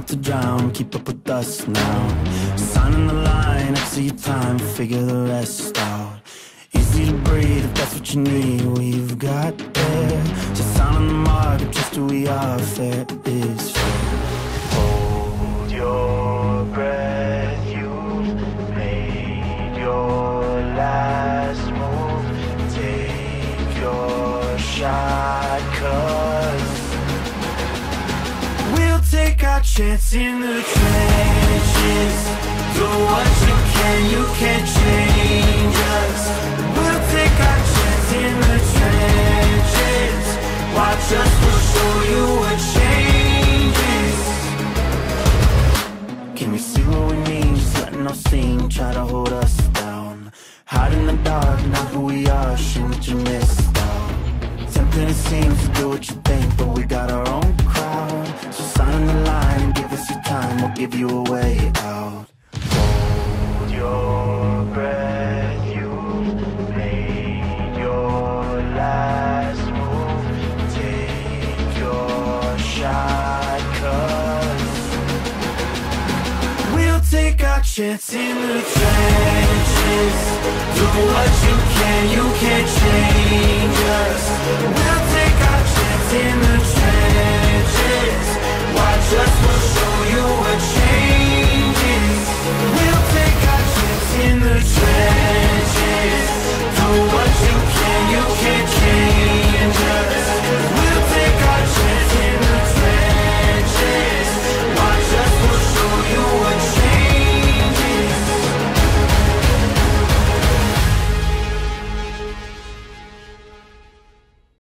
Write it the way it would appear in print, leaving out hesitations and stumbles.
to drown, keep up with us now. Signing the line, exit your time, figure the rest out. Easy to breathe if that's what you need, we've got air. Just sign on the mark, just who we are, fair is fair. Hold your breath, you've made your last move. Take your shot, 'cause we'll take our chance in the trenches. Do what you can't change us. We'll take our chance in the trenches. Watch us, we'll show you what changes. Can we see what we need? Just letting our steam try to hold us down. Hide in the dark, not who we are, shit what you missed out. Tempting it seems to do what you think, but we got our own crowd. So sign on the line and give us your time, we'll give you a way out. Hold your breath, you've made your last move. Take your shot, 'cause we'll take our chance in the trenches. Do what you can't change us. We'll take our chance in the trenches. Watch us, we'll show you what change.